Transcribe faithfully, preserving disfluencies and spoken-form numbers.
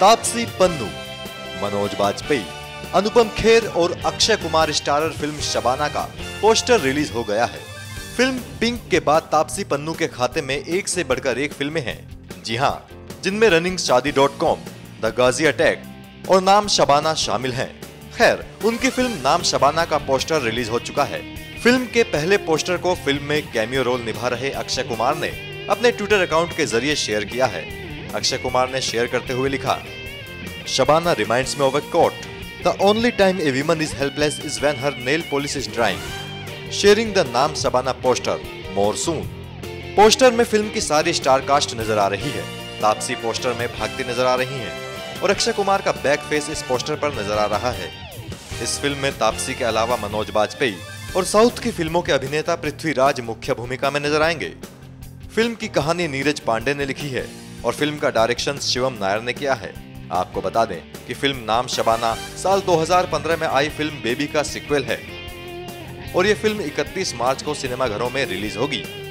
तापसी पन्नू, मनोज बाजपेयी, अनुपम खेर और Akshay Kumar starrer film Shabana का poster release हो गया है। फिल्म पिंक के बाद तापसी पन्नू के खाते में एक से बढ़कर एक फिल्में हैं। जी हां, जिनमें running Shaadi dot com, the Ghazi attack और नाम शबाना शामिल हैं। खैर, उनकी फिल्म नाम शबाना का पोस्टर रिलीज हो चुका है। फिल्म के पहले पोस्टर को फिल्म में कैमियो रोल निभा रहे अक्षय कुमार ने अपने ट्विटर अकाउंट के जरिए शेयर किया है। अक्षय कुमार ने शेयर करते हुए लिखा, Shabana reminds me of a quote, the only time a women is helpless is when her nail polish is drying. Sharing the Naam Shabana poster, more soon. Poster में फिल्म की सारी स्टार कास्ट नजर आ रही है। तापसी पोस्टर में भागती नजर आ रही हैं और अक्षय कुमार का बैक फेस इस पोस्टर पर नजर आ रहा है। इस फिल्म में तापसी के अलावा मनोज बाजपेयी और साउथ की फिल्मों के अभिनेता पृथ्वीराज मुख्य भूमिका में नजर आएंगे। फिल्म की कहानी नीरज पांडे ने लिखी है और फिल्म का डायरेक्शन शिवम नायर ने किया है। आपको बता दें कि फिल्म नाम शबाना साल दो हज़ार पंद्रह में आई फिल्म बेबी का सीक्वल है और ये फिल्म इकतीस मार्च को सिनेमाघरों में रिलीज होगी।